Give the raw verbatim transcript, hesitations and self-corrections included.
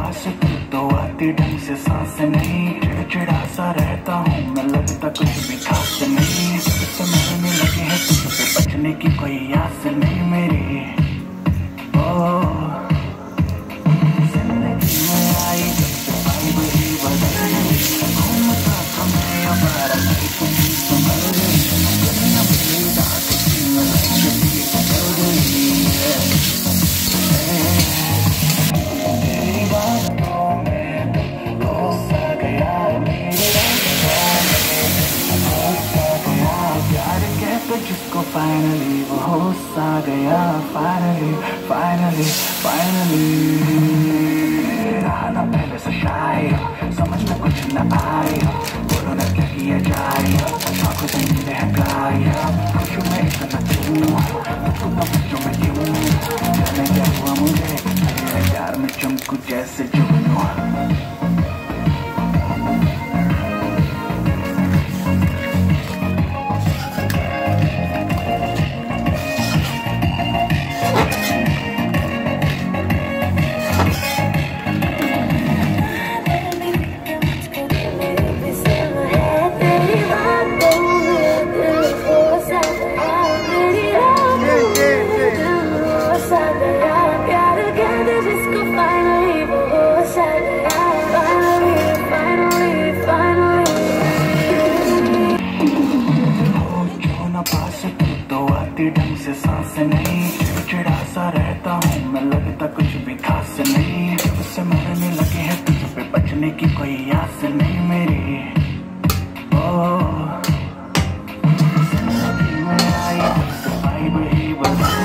पास तू तो आती ढंग से सांस नहीं, चिड़चिड़ा सा रहता हूँ मैं, लगता कुछ भी खास नहीं। तो मरने लगे हैं तुझ पे, बचने की कोई आस नहीं मेरी। ओ जिंदगी में आई जब से भाई बड़ी बदल, घूमता था मैं अबारा तुम संभल गई, दुनिया मेरी रात की लड़ाई बदल गई। तेरी बातों में हो सा गया, मेरे रातों में हो सा गया, प्यार कहते जिसको फाइनली वो हो सा गया। फाइनली फाइनली फाइनली रहा ना पहले से शायद, समझ में कुछ न आए, बोलो ना क्या किया जाए, आंखों से नींदें हैं गायब, खुशी में इतना क्यों, तुझको तो बच्चों में क्यों, जाने क्या हुआ मुझे, तेरे प्यार में चमकू जैसे जुगनू। पास तू तो आती ढंग से सांस नहीं, चिड़ा सा रहता हूँ मैं, लगता कुछ भी खास नहीं। उससे मरने लगे हैं तुझ पे, बचने की कोई आस नहीं मेरी। ओ जिंदगी में आई भाई बड़ी बदल